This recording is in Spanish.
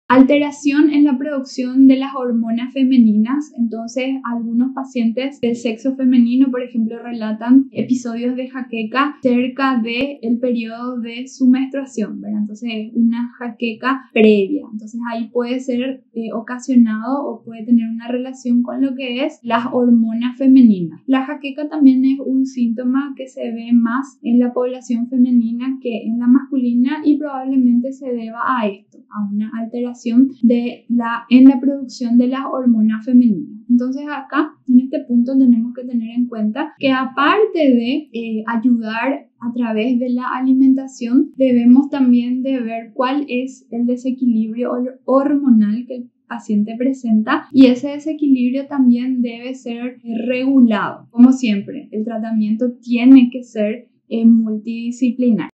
alteración en la producción de las hormonas femeninas. Entonces, algunos pacientes del sexo femenino, por ejemplo, relatan episodios de jaqueca cerca del periodo de su menstruación, ¿verdad? Entonces, una jaqueca previa. Entonces, ahí puede ser ocasionado o puede tener una relación con lo que es las hormonas femeninas. La jaqueca también es un síntoma que se ve más en la población femenina que en la masculina y probablemente se deba a esto, a una alteración en la producción de las hormonas femeninas. Entonces acá, en este punto, tenemos que tener en cuenta que aparte de ayudar a través de la alimentación, debemos también de ver cuál es el desequilibrio hormonal que el paciente presenta, y ese desequilibrio también debe ser regulado. Como siempre, el tratamiento tiene que ser multidisciplinar.